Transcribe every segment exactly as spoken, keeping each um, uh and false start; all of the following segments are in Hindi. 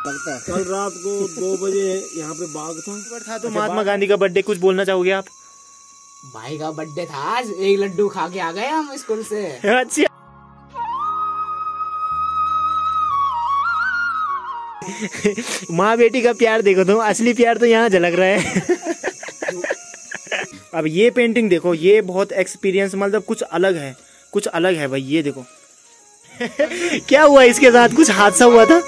लगता है। कल रात को दो बजे यहाँ पे बाघ था था तो महात्मा गांधी का बर्थडे, कुछ बोलना चाहोगे आप? भाई का बर्थडे था आज, एक लड्डू खा के आ गए हम स्कूल से। अच्छा माँ बेटी का प्यार देखो तुम, असली प्यार तो यहाँ झलक रहा है। अब ये पेंटिंग देखो, ये बहुत एक्सपीरियंस, मतलब कुछ अलग है, कुछ अलग है भाई। ये देखो क्या हुआ इसके साथ, कुछ हादसा हुआ था।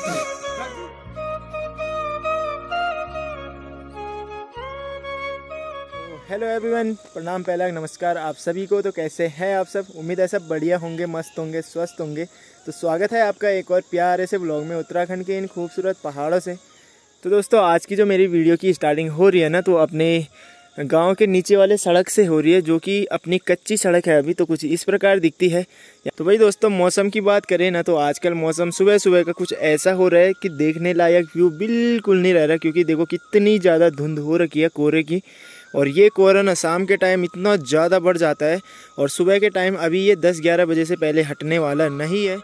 हेलो एवरीवन, प्रणाम, पहला नमस्कार आप सभी को। तो कैसे हैं आप सब? उम्मीद है सब बढ़िया होंगे, मस्त होंगे, स्वस्थ होंगे। तो स्वागत है आपका एक और प्यारे से ब्लॉग में उत्तराखंड के इन खूबसूरत पहाड़ों से। तो दोस्तों आज की जो मेरी वीडियो की स्टार्टिंग हो रही है ना, तो अपने गांव के नीचे वाले सड़क से हो रही है, जो कि अपनी कच्ची सड़क है अभी, तो कुछ इस प्रकार दिखती है। तो भाई दोस्तों मौसम की बात करें ना, तो आजकल मौसम सुबह सुबह का कुछ ऐसा हो रहा है कि देखने लायक व्यू बिल्कुल नहीं रह रहा, क्योंकि देखो कितनी ज़्यादा धुंध हो रखी है कोहरे की। और ये कोहरा ना शाम के टाइम इतना ज़्यादा बढ़ जाता है, और सुबह के टाइम अभी ये दस ग्यारह बजे से पहले हटने वाला नहीं है।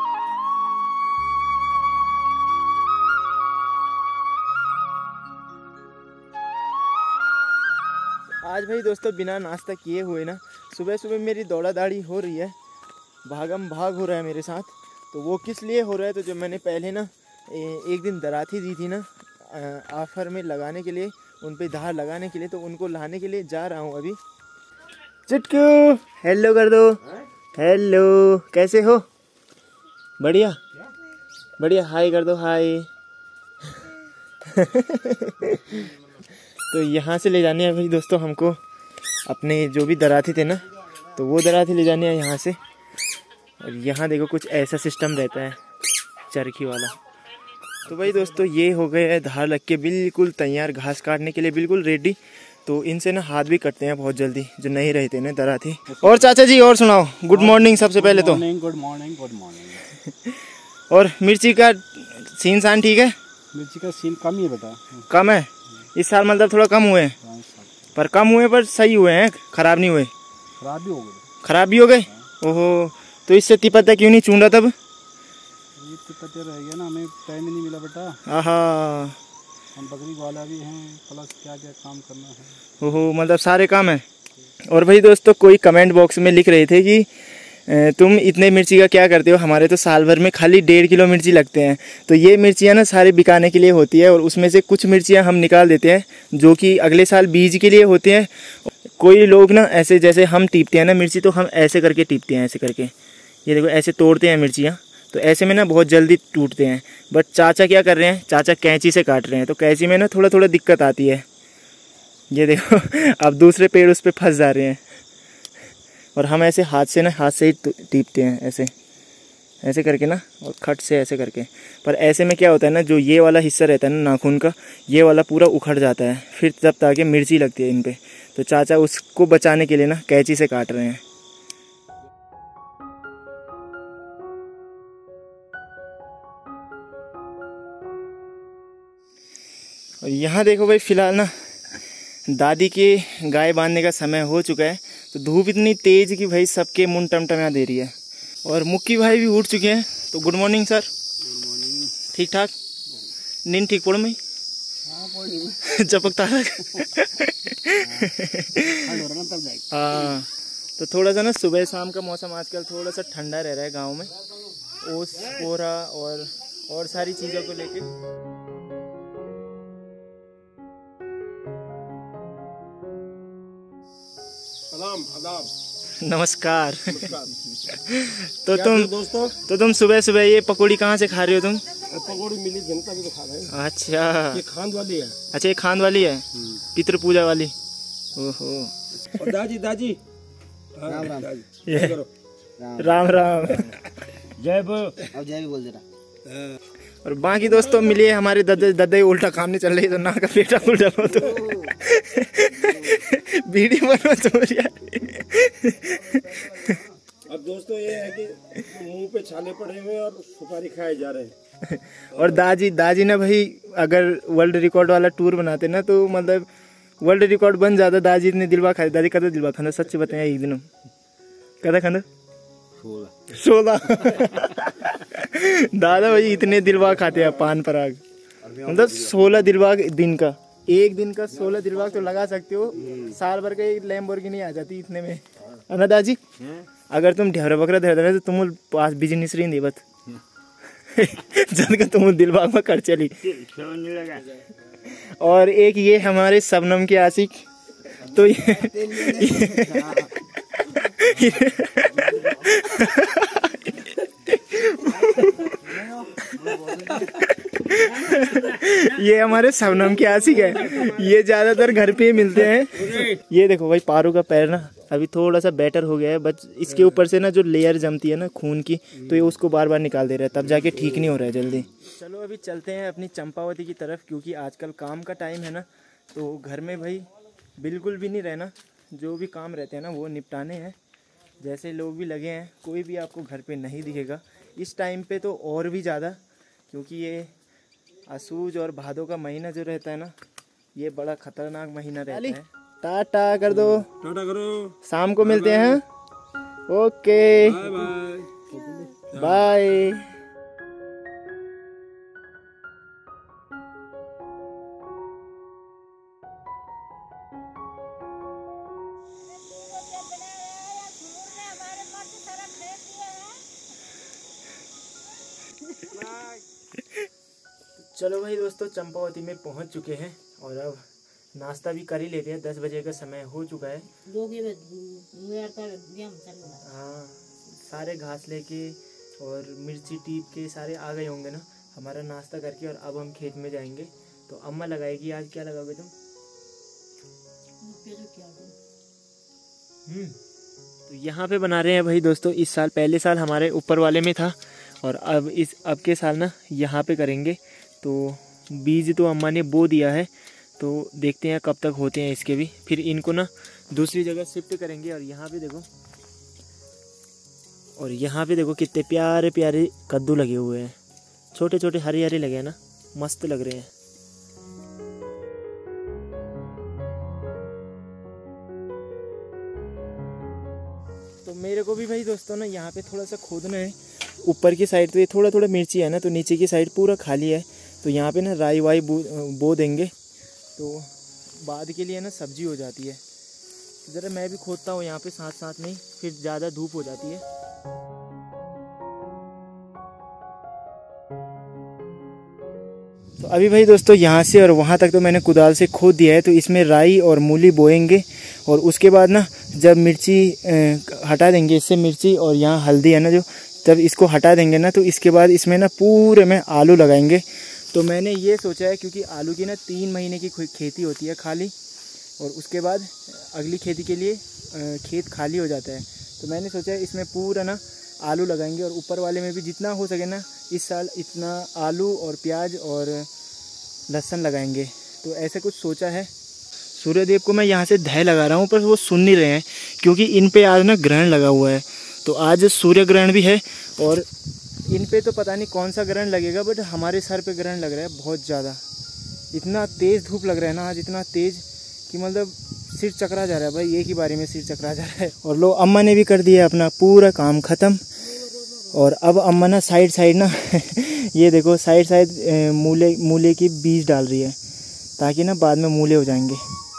आज भाई दोस्तों बिना नाश्ता किए हुए ना सुबह सुबह मेरी दौड़ा दाड़ी हो रही है, भागम भाग हो रहा है मेरे साथ। तो वो किस लिए हो रहा है, तो जो मैंने पहले ना एक दिन दराती दी थी ना आफर में लगाने के लिए, उन पे धार लगाने के लिए, तो उनको लाने के लिए जा रहा हूँ अभी। चिटकू हेलो कर दो। हेलो, कैसे हो? बढ़िया बढ़िया, हाय कर दो, हाय। तो यहाँ से ले जाने हैं भाई दोस्तों हमको अपने जो भी दराती थे ना, तो वो दराती ले जाने हैं यहाँ से। और यहाँ देखो कुछ ऐसा सिस्टम रहता है चरखी वाला। तो भाई दोस्तों ये हो गए है धार लग के बिल्कुल तैयार, घास काटने के लिए बिल्कुल रेडी। तो इनसे ना हाथ भी कटते हैं बहुत जल्दी, जो नहीं रहते ना दराती। और चाचा जी और सुनाओ, गुड मॉर्निंग सबसे पहले तो। Good morning good morning. और मिर्ची का सीन सान ठीक है? मिर्ची का सीन कम ही बता। कम है इस साल, मतलब थोड़ा कम हुए हैं, पर कम हुए पर सही हुए हैं, खराब नहीं हुए। खराब भी हो गए। खराब भी हो गए। ओहो, तो इससे तिपत्ता क्यों नहीं चूंढा तब? ये तिपत्ता रह गया ना, हमें टाइम ही नहीं मिला बेटा। आहा, हम बकरी वाला भी हैं, प्लस क्या क्या काम करना है। ओहो, मतलब सारे काम है। और भाई दोस्तों कोई कमेंट बॉक्स में लिख रहे थे कि तुम इतने मिर्ची का क्या करते हो, हमारे तो साल भर में खाली डेढ़ किलो मिर्ची लगते हैं। तो ये मिर्चियाँ ना सारे बिकाने के लिए होती है, और उसमें से कुछ मिर्चियाँ हम निकाल देते हैं जो कि अगले साल बीज के लिए होते हैं। कोई लोग ना ऐसे जैसे हम टीपते हैं ना मिर्ची, तो हम ऐसे करके टीपते हैं, ऐसे करके, ये देखो ऐसे तोड़ते हैं मिर्चियाँ, तो ऐसे में ना बहुत जल्दी टूटते हैं। बट चाचा क्या कर रहे हैं, चाचा कैंची से काट रहे हैं, तो कैंची में ना थोड़ा थोड़ा दिक्कत आती है। ये देखो अब दूसरे पेड़ उस पर फंस जा रहे हैं, और हम ऐसे हाथ से ना हाथ से ही टीपते हैं, ऐसे ऐसे करके ना, और खट से ऐसे करके। पर ऐसे में क्या होता है ना, जो ये वाला हिस्सा रहता है ना नाखून का, ये वाला पूरा उखड़ जाता है, फिर तब ताकि मिर्ची लगती है इन पे। तो चाचा उसको बचाने के लिए ना कैंची से काट रहे हैं। और यहाँ देखो भाई फिलहाल ना दादी के गाय बांधने का समय हो चुका है। तो धूप इतनी तेज कि भाई सबके मुंह टमटमा दे रही है, और मुक्की भाई भी उठ चुके हैं। तो good morning sir. Good morning. ठीक ठाक नींद ठीक पड़ो मई चपकता है। हाँ, तो थोड़ा सा ना सुबह शाम का मौसम आजकल थोड़ा सा ठंडा रह रहा है गाँव में, ओस कोहरा और और सारी चीज़ों को लेके। नमस्कार। तो तुम दोस्तों तो तुम सुबह सुबह ये पकौड़ी कहाँ से खा रहे हो तुम? पकौड़ी मिली जनता भी तो खा रहे हैं। अच्छा, ये खांड वाली है। अच्छा ये खांड वाली है, पितृ पूजा वाली। ओहो, और दादी दादी राम राम ये राम राम जय बोल, अब जय भी बोल देना। और बाकी दोस्तों मिलिए हमारे ददे ददे उल्टा काम नहीं चल रही, तो ना का पेटा उल्टा हो तो वीडियो बनो तो अब दोस्तों ये है कि मुंह पे छाले पड़े हुए और सुपारी खाए जा रहे हैं। और दादी दादी ना भाई अगर वर्ल्ड रिकॉर्ड वाला टूर बनाते ना, तो मतलब वर्ल्ड रिकॉर्ड बन जाता। दादी ने दिलवा खाया, दादी कदा दिलवा खाना, सच बताया एक दिन कदा खाना सोलह। दादा भाई इतने दिलवा खाते हैं पान पराग। मतलब सोलह दिलबाग दिन का, एक दिन का सोलह दिलबाग तो लगा सकते हो, साल भर का एक लैम्बोर्गिनी आ जाती इतने में। अनदा जी अगर तुम ढेर बकरा धर दे तो तुम पास बिजनेस रही बत जन का तुम दिलबाग में कर चली। और एक ये हमारे शबनम के आशिक, तो ये, ये हमारे शबनम के आशिक है, ये ज्यादातर घर पे ही मिलते हैं। ये देखो भाई पारू का पैर ना अभी थोड़ा सा बेटर हो गया है, बस इसके ऊपर से ना जो लेयर जमती है ना खून की, तो ये उसको बार बार निकाल दे रहा है, तब जाके ठीक नहीं हो रहा है जल्दी। चलो अभी चलते हैं अपनी चंपावती की तरफ, क्योंकि आजकल काम का टाइम है ना, तो घर में भाई बिल्कुल भी नहीं रहना, जो भी काम रहते हैं ना वो निपटाने हैं। जैसे लोग भी लगे हैं, कोई भी आपको घर पे नहीं दिखेगा इस टाइम पे, तो और भी ज़्यादा, क्योंकि ये असूज और भादों का महीना जो रहता है ना, ये बड़ा खतरनाक महीना रहता है। टाटा कर दो, टाटा करो, शाम को मिलते हैं। Okay bye bye bye. चलो भाई दोस्तों, चंपावती में पहुंच चुके हैं और अब नाश्ता भी कर ही लेते हैं, दस बजे का समय हो चुका है। हाँ, सारे घास लेके और मिर्ची टीप के सारे आ गए होंगे ना हमारा नाश्ता करके, और अब हम खेत में जाएंगे। तो अम्मा लगाएगी, आज क्या लगाओगे तुम? हम्म तो यहाँ पे बना रहे हैं भाई दोस्तों, इस साल, पहले साल हमारे ऊपर वाले में था और अब इस अब के साल ना यहाँ पे करेंगे। तो बीज तो अम्मा ने बो दिया है, तो देखते हैं कब तक होते हैं इसके भी, फिर इनको ना दूसरी जगह शिफ्ट करेंगे। और यहाँ पे देखो, और यहाँ पे देखो कितने प्यारे प्यारे कद्दू लगे हुए हैं, छोटे छोटे हरे हरे लगे हैं ना, मस्त लग रहे हैं। तो मेरे को भी भाई दोस्तों ना यहाँ पे थोड़ा सा खोदना है, ऊपर की साइड तो ये थोड़ा थोड़ा मिर्ची है ना, तो नीचे की साइड पूरा खाली है, तो यहाँ पे ना राई वाई बो, बो देंगे, तो बाद के लिए ना सब्जी हो जाती है। तो ज़रा मैं भी खोदता हूँ यहाँ पे साथ साथ में, फिर ज़्यादा धूप हो जाती है। तो अभी भाई दोस्तों यहाँ से और वहाँ तक तो मैंने कुदाल से खोद दिया है, तो इसमें राई और मूली बोएंगे, और उसके बाद ना जब मिर्ची हटा देंगे इससे मिर्ची, और यहाँ हल्दी है ना जो, जब इसको हटा देंगे ना, तो इसके बाद इसमें ना पूरे में आलू लगाएंगे। तो मैंने ये सोचा है, क्योंकि आलू की ना तीन महीने की खेती होती है खाली, और उसके बाद अगली खेती के लिए खेत खाली हो जाता है, तो मैंने सोचा है इसमें पूरा ना आलू लगाएंगे, और ऊपर वाले में भी जितना हो सके ना इस साल इतना आलू और प्याज और लहसुन लगाएंगे। तो ऐसे कुछ सोचा है। सूर्यदेव को मैं यहाँ से धय लगा रहा हूँ, पर वो सुन नहीं रहे हैं, क्योंकि इन पे आज ना ग्रहण लगा हुआ है, तो आज सूर्य ग्रहण भी है, और इन पे तो पता नहीं कौन सा ग्रहण लगेगा, बट हमारे सर पे ग्रहण लग रहा है बहुत ज़्यादा। इतना तेज़ धूप लग रहा है ना आज, इतना तेज़ कि मतलब सिर चकरा जा रहा है भाई, एक ही बारी में सिर चकरा जा रहा है। और लो अम्मा ने भी कर दिया अपना पूरा काम ख़त्म, और अब अम्मा ना साइड साइड ना ये देखो साइड साइड मूले मूले की बीज डाल रही है, ताकि ना बाद में मूले हो जाएंगे।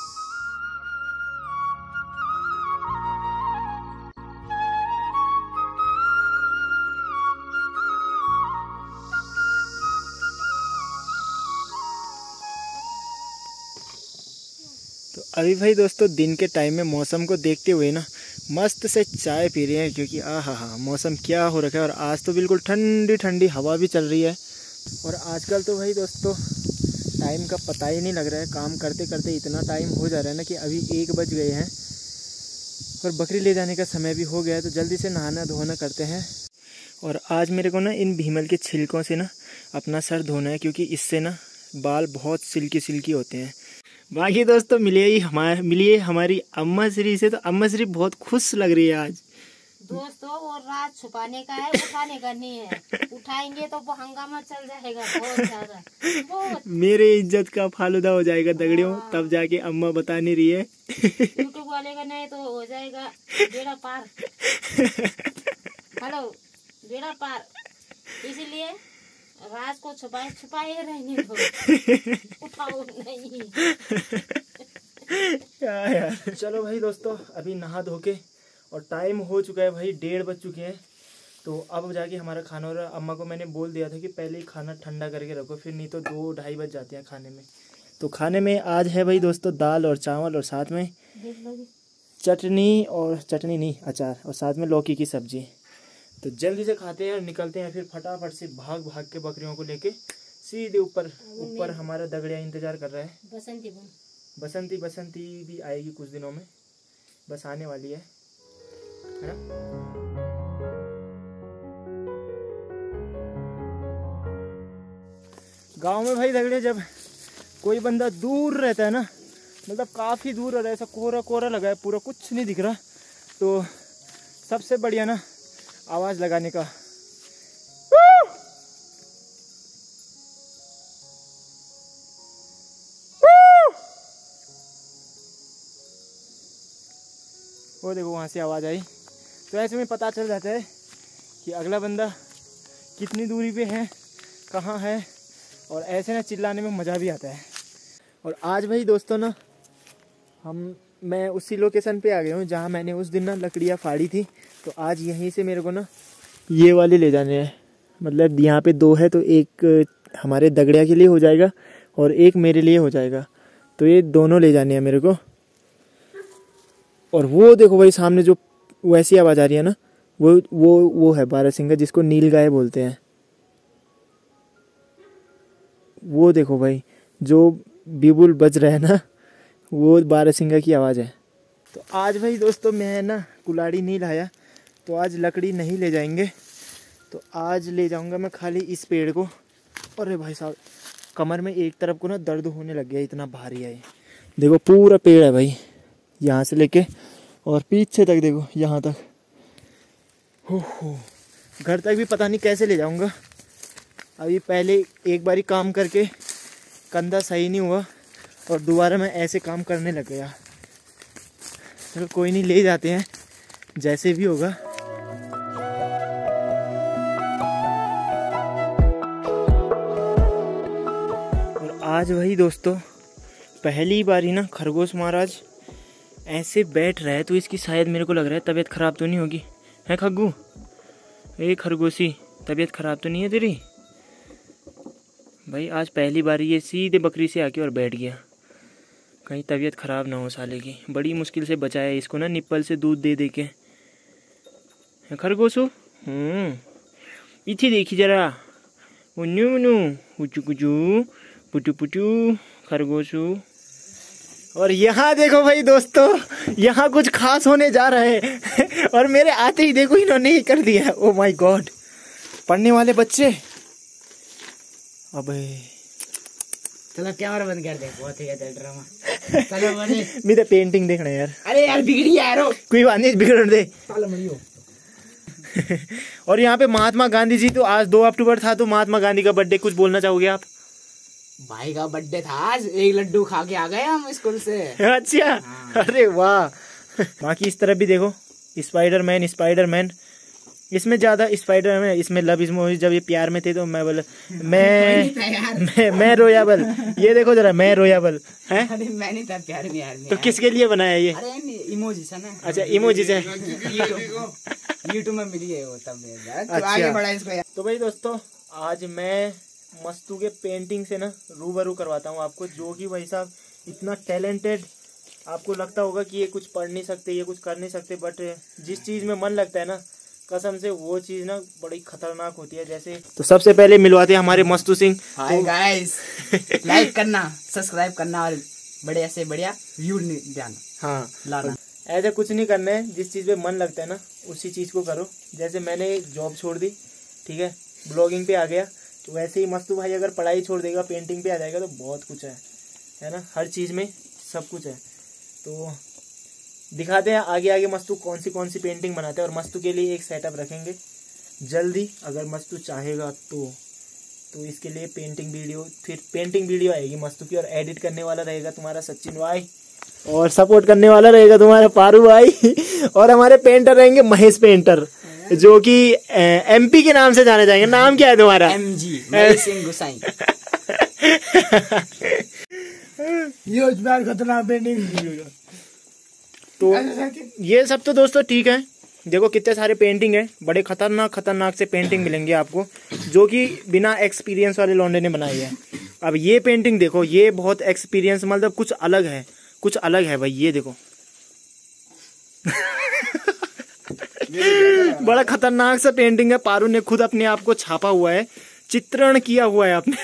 तो अभी भाई दोस्तों दिन के टाइम में मौसम को देखते हुए ना मस्त से चाय पी रहे हैं, क्योंकि आ हा हा मौसम क्या हो रखा है, और आज तो बिल्कुल ठंडी ठंडी हवा भी चल रही है। और आजकल तो भाई दोस्तों टाइम का पता ही नहीं लग रहा है, काम करते करते इतना टाइम हो जा रहा है ना कि अभी एक बज गए हैं, और बकरी ले जाने का समय भी हो गया है, तो जल्दी से नहाना धोना करते हैं। और आज मेरे को ना इन भीमल के छिलकों से ना अपना सर धोना है, क्योंकि इससे ना बाल बहुत सिल्की सिल्की होते हैं। बाकी दोस्तों मिलिए ही हमारे मिलिए हमारी अम्मा श्री से, तो अम्मा श्री बहुत खुश लग रही है आज। दोस्तों वो रात छुपाने का है, उठाने का नहीं है, उठाएंगे तो वो हंगामा चल जाएगा बहुत ज्यादा, बहुत। मेरे इज्जत का फालूदा हो जाएगा दगड़ियों, तब जाके अम्मा बता नहीं रही है। यूट्यूब वाले का नहीं तो हो जाएगा बेड़ा पार। हेलो बेड़ा पार, इसीलिए राज को छुपाए छुपाए रहने दो, उठाओ नहीं। क्या यार। चलो भाई दोस्तों, अभी नहा धो के और टाइम हो चुका है भाई, डेढ़ बज चुके हैं। तो अब जाके हमारा खाना हो रहा है। अम्मा को मैंने बोल दिया था कि पहले ही खाना ठंडा करके रखो, फिर नहीं तो दो ढाई बज जाते हैं खाने में। तो खाने में आज है भाई दोस्तों दाल और चावल और साथ में चटनी, और चटनी नहीं अचार, और साथ में लौकी की सब्जी। तो जल्दी से खाते हैं और निकलते हैं फिर फटाफट से भाग भाग के बकरियों को लेके सीधे ऊपर। ऊपर हमारा दगड़िया इंतजार कर रहा है। बसंती बन बसंती बसंती भी आएगी कुछ दिनों में, बस आने वाली है, है ना। गांव में भाई दगड़िया जब कोई बंदा दूर रहता है ना, मतलब काफ़ी दूर और ऐसा कोहरा कोहरा लगा है, पूरा कुछ नहीं दिख रहा, तो सबसे बढ़िया ना आवाज़ लगाने का। वो देखो वहाँ से आवाज़ आई, तो ऐसे में पता चल जाता है कि अगला बंदा कितनी दूरी पे है, कहाँ है, और ऐसे ना चिल्लाने में मज़ा भी आता है। और आज भाई दोस्तों ना हम मैं उसी लोकेशन पे आ गया हूँ जहाँ मैंने उस दिन ना लकड़ियाँ फाड़ी थी। तो आज यहीं से मेरे को ना ये वाले ले जाने हैं, मतलब यहाँ पे दो है, तो एक हमारे दगड़िया के लिए हो जाएगा और एक मेरे लिए हो जाएगा। तो ये दोनों ले जाने हैं मेरे को। और वो देखो भाई सामने जो वैसी आवाज़ आ रही है ना, वो वो वो है बारहसिंगा, जिसको नील गाय बोलते हैं। वो देखो भाई जो बिबुल बज रहा है ना, वो बारहसिंगा की आवाज़ है। तो आज भाई दोस्तों मैं ना कुल्हाड़ी नहीं लाया, तो आज लकड़ी नहीं ले जाएंगे। तो आज ले जाऊंगा मैं खाली इस पेड़ को। अरे भाई साहब कमर में एक तरफ को ना दर्द होने लग गया, इतना भारी है ये। देखो पूरा पेड़ है भाई, यहाँ से लेके और पीछे तक देखो, यहाँ तक। हो हो घर तक भी पता नहीं कैसे ले जाऊंगा। अभी पहले एक बारी काम करके कंधा सही नहीं हुआ और दोबारा मैं ऐसे काम करने लग गया। चलो कोई नहीं, ले जाते हैं जैसे भी होगा। और आज वही दोस्तों पहली बारी ना खरगोश महाराज ऐसे बैठ रहा है, तो इसकी शायद मेरे को लग रहा है तबीयत ख़राब तो नहीं होगी, है खग्गू? ए खरगोशी, तबीयत ख़राब तो नहीं है तेरी? भाई आज पहली बारी ये सीधे बकरी से आके और बैठ गया, कहीं तबीयत ख़राब ना हो साले की। बड़ी मुश्किल से बचाया इसको ना, निप्पल से दूध दे दे के। खरगोशो हम्म पीछे देखी जरा, उन्नू उन्नू कुचू कुचू पुटू पुटू खरगोशू। और यहाँ देखो भाई दोस्तों, यहाँ कुछ खास होने जा रहा है और मेरे आते ही देखो इन्होंने ही कर दिया। ओ माय गॉड, पढ़ने वाले बच्चे। अबे चलो कैमरा बंद कर दे, बहुत ही अच्छा ड्रामा। चलो बने मेरे पेंटिंग देखना यार। अरे यार बिगड़ी यार, कोई बात नहीं, बिगड़ दे। चलो मरियो। और यहाँ पे महात्मा गांधी जी, तो आज दो अक्टूबर था, तो महात्मा गांधी का बर्थडे, कुछ बोलना चाहोगे आप? भाई का बर्थडे था आज, एक लड्डू खा के आ गए हम स्कूल से। अच्छा हाँ। अरे वाह। बाकी इस तरफ भी देखो, स्पाइडर मैन स्पाइडर मैन इसमें ज्यादा स्पाइडर मैन, इसमें लव इमोजी। जब ये प्यार में थे तो मैं बोला मैं मैं मैं रोयाबल। ये देखो जरा, मैं रोयाबल है। अरे मैं नहीं था प्यार में यार। तो किसके लिए बनाया ये? अरे इमोजी से ना। अच्छा इमोजी से यूट्यूब में मिली है वो, तब तो अच्छा। आगे बढ़ा इसको यार। तो भाई दोस्तों आज मैं मस्तू के पेंटिंग से ना रूबरू करवाता हूँ आपको, जो कि भाई साहब इतना टैलेंटेड। आपको लगता होगा कि ये कुछ पढ़ नहीं सकते, ये कुछ कर नहीं सकते, बट जिस चीज़ में मन लगता है ना कसम से वो चीज़ ना बड़ी खतरनाक होती है। जैसे तो सबसे पहले मिलवाते हैं हमारे Mastu Singh. Hi guys, like करना, सब्सक्राइब करना और बढ़िया से बढ़िया व्यू देना। हाँ लाना, ऐसा कुछ नहीं करना है, जिस चीज़ पे मन लगता है ना उसी चीज़ को करो। जैसे मैंने जॉब छोड़ दी, ठीक है, ब्लॉगिंग पे आ गया, तो वैसे ही मस्तू भाई अगर पढ़ाई छोड़ देगा पेंटिंग पे आ जाएगा, तो बहुत कुछ है, है ना, हर चीज़ में सब कुछ है। तो दिखाते हैं आगे आगे मस्तू कौन सी कौन सी पेंटिंग बनाते हैं। और मस्तू के लिए एक सेटअप रखेंगे जल्दी, अगर मस्तू चाहेगा तो तो इसके लिए पेंटिंग वीडियो, फिर पेंटिंग वीडियो आएगी मस्तू की, और एडिट करने वाला रहेगा तुम्हारा सचिन भाई, और सपोर्ट करने वाला रहेगा तुम्हारा पारू भाई, और हमारे पेंटर रहेंगे महेश पेंटर। जो कि एमपी के नाम से जाने जाएंगे। नाम क्या है तुम्हारा? M G Mahesh Singh Gusain. ये उस बार खतरनाक पेंटिंग। तो ये सब तो दोस्तों ठीक है। देखो कितने सारे पेंटिंग है, बड़े खतरनाक खतरनाक से पेंटिंग मिलेंगे आपको, जो कि बिना एक्सपीरियंस वाले लौंडे ने बनाई है। अब ये पेंटिंग देखो, ये बहुत एक्सपीरियंस, मतलब कुछ अलग है, कुछ अलग है भाई। ये देखो बड़ा खतरनाक सा पेंटिंग है। पारू ने खुद अपने आप को छापा हुआ है, चित्रण किया हुआ है आपने।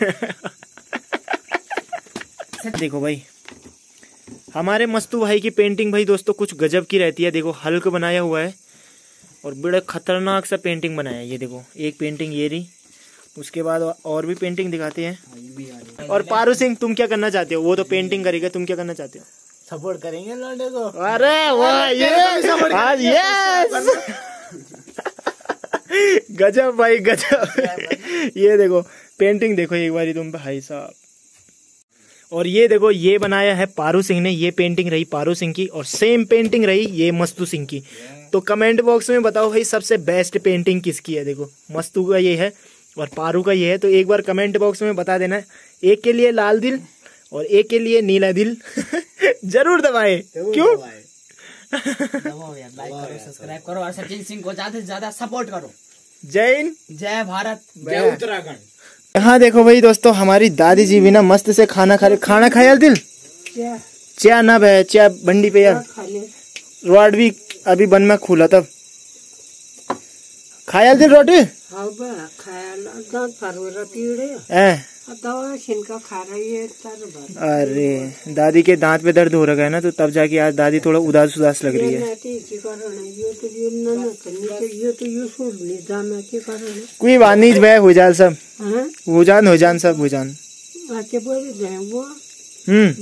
देखो भाई हमारे मस्तू भाई की पेंटिंग भाई दोस्तों कुछ गजब की रहती है। देखो हल्क बनाया हुआ है और बड़ा खतरनाक सा पेंटिंग बनाया है। ये देखो एक पेंटिंग ये रही, उसके बाद और भी पेंटिंग दिखाते हैं। और पारू सिंह तुम क्या करना चाहते हो? वो तो पेंटिंग करेगा, तुम क्या करना चाहते हो? सपोर्ट करेंगे लौंडे को। अरे वाह, ये आज यस गजब भाई गजब। ये देखो पेंटिंग देखो एक बारी तुम भाई साहब। और ये देखो ये बनाया है पारू सिंह ने, ये पेंटिंग रही पारू सिंह की, और सेम पेंटिंग रही ये मस्तू सिंह की। तो कमेंट बॉक्स में बताओ भाई सबसे बेस्ट पेंटिंग किसकी है। देखो मस्तू का ये है और पारू का ये है, तो एक बार कमेंट बॉक्स में बता देना। एक के लिए लाल दिल और एक के लिए नीला दिल जरूर दबाए। क्यों? दबाओ यार, लाइक करो, सब्सक्राइब करो और सचिन सिंह को ज्यादा से ज्यादा सपोर्ट करो। जय हिंद, जय भारत, जय उत्तराखंड। यहाँ देखो भाई दोस्तों हमारी दादी जी भी ना मस्त से खाना खा रहे। खाना खाया दिल? चा ना भाई, चा बंडी पे यार रोड भी अभी बन में खुला तब खाया दिल रोटी। अरे दादी के दांत पे दर्द हो रखा है ना, तो तब जाके आज दादी थोड़ा उदास उदास लग रही है। कोई बात नहीं भाई, हो जान सब, हो जान हो जान सब हो जान। हम्म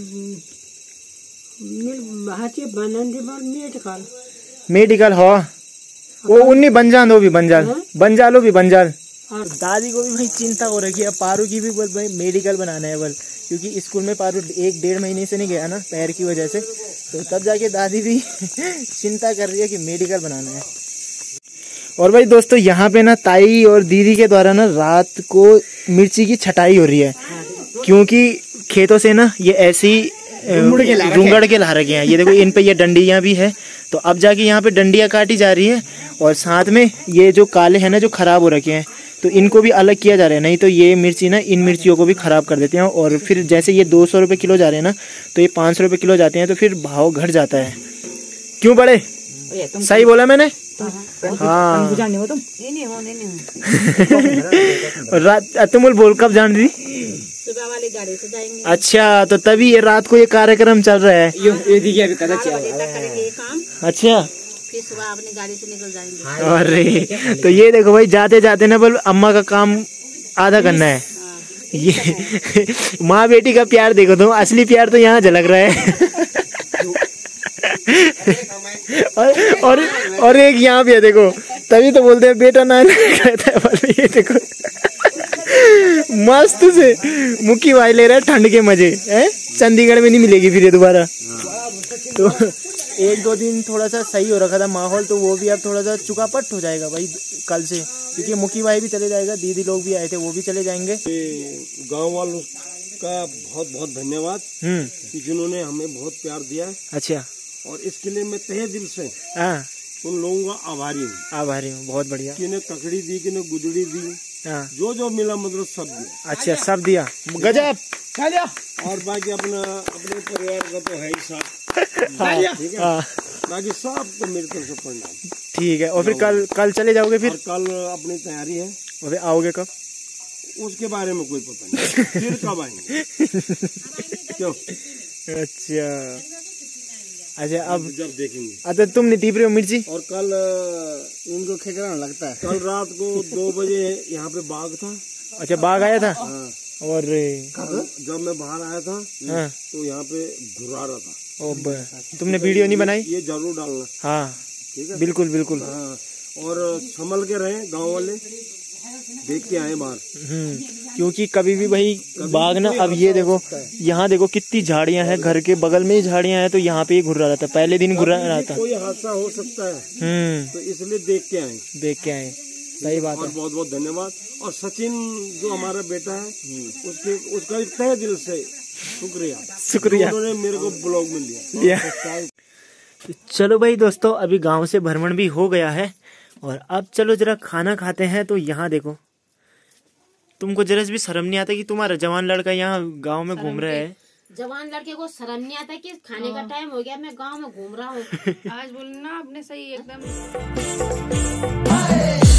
मेडिकल हो वो उन्नी बन जान, वो भी बन जान, बन जालो भी बन जाल। दादी को भी भाई चिंता हो रही है, पारू की भी बोल भाई मेडिकल बनाना है बोल, क्योंकि स्कूल में पारू एक डेढ़ महीने से नहीं गया ना पैर की वजह से, तो तब जाके दादी भी चिंता कर रही है कि मेडिकल बनाना है। और भाई दोस्तों यहाँ पे ना ताई और दीदी के द्वारा ना रात को मिर्ची की छटाई हो रही है, क्योंकि खेतों से ना ये ऐसी रुंगड़ के ला रखे हैं। ये देखो इन पे ये डंडियां भी है, तो अब जाके यहाँ पे डंडियां काटी जा रही है, और साथ में ये जो काले हैं ना जो खराब हो रखे हैं, तो इनको भी अलग किया जा रहा है। नहीं तो ये मिर्ची ना इन मिर्चियों को भी खराब कर देते हैं, और फिर जैसे ये दो सौ रुपये किलो जा रहे हैं ना, तो ये पाँच सौ रुपये किलो जाते हैं, तो फिर भाव घट जाता है। क्यों बड़े? सही बोला मैंने? हाँ तुम बोल कब जान दी? सुबह वाली गाड़ी से जाएंगे। अच्छा, तो तभी ये रात को ये कार्यक्रम चल रहा है। अच्छा, फिर सुबह अपनी गाड़ी से निकल जाएंगे। अरे तो ये देखो भाई जाते जाते ना बोल अम्मा का काम आधा करना है। ये माँ बेटी का प्यार देखो तुम, असली प्यार तो यहाँ झलक रहा है। और, और और एक यहाँ भी है देखो, तभी तो बोलते हैं बेटा ना कहता है। ये देखो मस्त से मुक्की भाई ले रहा है ठंड के मजे है, चंडीगढ़ में नहीं मिलेगी फिर ये दोबारा। तो एक दो दिन थोड़ा सा सही हो रखा था माहौल, तो वो भी अब थोड़ा सा चुकापट हो जाएगा भाई कल से, क्योंकि मुक्की भाई भी चले जाएगा, दीदी लोग भी आए थे वो भी चले जाएंगे। गांव वालों का बहुत बहुत धन्यवाद हम्म कि जिन्होंने हमें बहुत प्यार दिया। अच्छा, और इसके लिए मैं तहे दिल से हाँ उन लोगों का आभारी हूँ। आभारी हूँ, बहुत बढ़िया। किन्हें ककड़ी दी, किन्हें गुदड़ी दी, हाँ जो जो मिला मतलब सब दिया। अच्छा, सब दिया, गजब। और बाकी अपना अपने परिवार का तो है ही साथ, हाँ, ठीक है। हाँ, बाकी सब तो मेरे तरफ से प्रणाम। ठीक है। और फिर कल कल चले जाओगे फिर? और कल अपनी तैयारी है। और फिर आओगे कब? उसके बारे में कोई पता नहीं, फिर कब आएंगे। क्यों? अच्छा अच्छा, अब जब देखेंगे। अच्छा, तुम नहीं टीप रहे हो मिर्ची? और कल इनको खेकराना लगता है। कल रात को दो बजे यहाँ पे बाघ था। अच्छा, बाघ आया था? हाँ। और जब मैं बाहर आया था हाँ, तो यहाँ पे घुरा रहा था। ओ ब- तुमने वीडियो नहीं बनाई? ये जरूर डालना, हाँ ठीक है। बिल्कुल बिल्कुल। हाँ, और संभल के रहे गांव वाले, देख के आए बाहर। हम्म, क्योंकि कभी भी भाई बाघ ना, अब ये देखो यहाँ देखो कितनी झाड़ियां हैं, घर के बगल में ही झाड़ियां हैं, तो यहाँ पे ही घुर्रा रहता है, पहले दिन घुर्रा रहता। कोई हादसा हो सकता है, हम्म, तो इसलिए देख के आए देख के आए। सही बात और है। बहुत बहुत धन्यवाद। और सचिन जो हमारा बेटा है, उसके उसका भी तहे दिल से शुक्रिया शुक्रिया, उन्होंने मेरे को ब्लॉग में लिया। लिया। चलो भाई दोस्तों, अभी गांव से भ्रमण भी हो गया है और अब चलो जरा खाना खाते हैं। तो यहाँ देखो, तुमको जरा भी शर्म नहीं आता कि तुम्हारा जवान लड़का यहाँ गांव में घूम रहा है? जवान लड़के को शर्म नहीं आता कि खाने का टाइम हो गया, मैं गांव में घूम रहा हूँ। आज बोलना आपने सही एकदम।